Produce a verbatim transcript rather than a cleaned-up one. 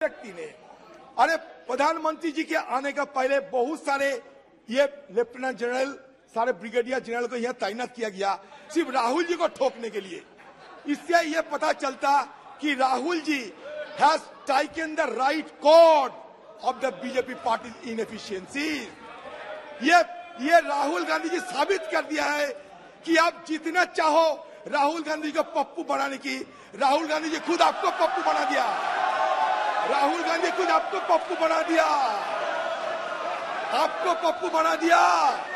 व्यक्ति ने, अरे प्रधानमंत्री जी के आने का पहले बहुत सारे ये लेफ्टिनेंट जनरल, सारे ब्रिगेडियर जनरल को यहाँ तैनात किया गया सिर्फ राहुल जी को ठोकने के लिए। इससे ये पता चलता कि Rahul ji has taken the right cord of the BJP party inefficiency. ये ये राहुल गांधी जी साबित कर दिया है कि आप जितना चाहो राहुल गांधी को पप्पू बनाने की, राहुल गांधी जी खुद आपको पप्पू बना दिया। राहुल गांधी खुद आपको पप्पू बना दिया, आपको पप्पू बना दिया।